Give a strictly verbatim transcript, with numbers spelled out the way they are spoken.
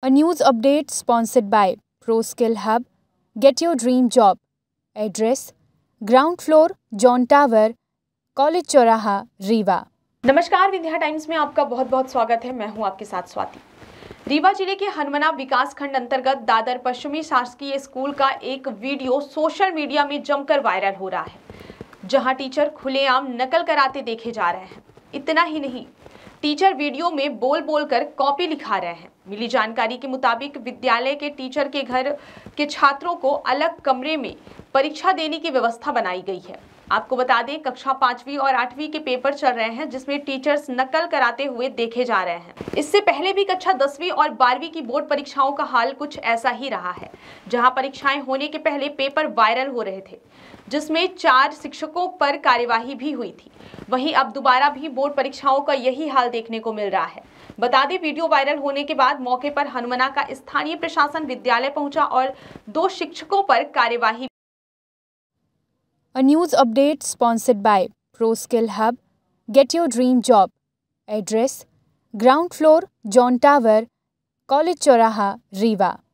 A news update sponsored by ProSkill Hub. Get your dream job. Address: ground floor, John Tower, college चौराहा, रीवा। नमस्कार, Vindhya times में आपका बहुत बहुत स्वागत है। मैं हूं आपके साथ स्वाति। रीवा जिले के हनुमना विकास खंड अंतर्गत दादर पश्चिमी शासकीय स्कूल का एक वीडियो सोशल मीडिया में जमकर वायरल हो रहा है, जहां टीचर खुलेआम नकल कराते देखे जा रहे हैं। इतना ही नहीं, टीचर वीडियो में बोल बोल कर कॉपी लिखा रहे हैं। मिली जानकारी के मुताबिक विद्यालय के टीचर के घर के छात्रों को अलग कमरे में परीक्षा देने की व्यवस्था बनाई गई है। आपको बता दें, कक्षा पांचवी और आठवीं के पेपर चल रहे हैं, जिसमें टीचर्स नकल कराते हुए देखे जा रहे हैं। इससे पहले भी कक्षा दसवीं और बारहवीं की बोर्ड परीक्षाओं का हाल कुछ ऐसा ही रहा है, जहां परीक्षाएं होने के पहले पेपर वायरल हो रहे थे, जिसमें चार शिक्षकों पर कार्यवाही भी हुई थी। वहीं अब दोबारा भी बोर्ड परीक्षाओं का यही हाल देखने को मिल रहा है। बता दें, वीडियो वायरल होने के बाद मौके पर हनुमना का स्थानीय प्रशासन विद्यालय पहुंचा और दो शिक्षकों पर कार्यवाही। A news update sponsored by ProSkill Hub. Get your dream job. Address: ground floor, John Tower, college चौराहा, रीवा।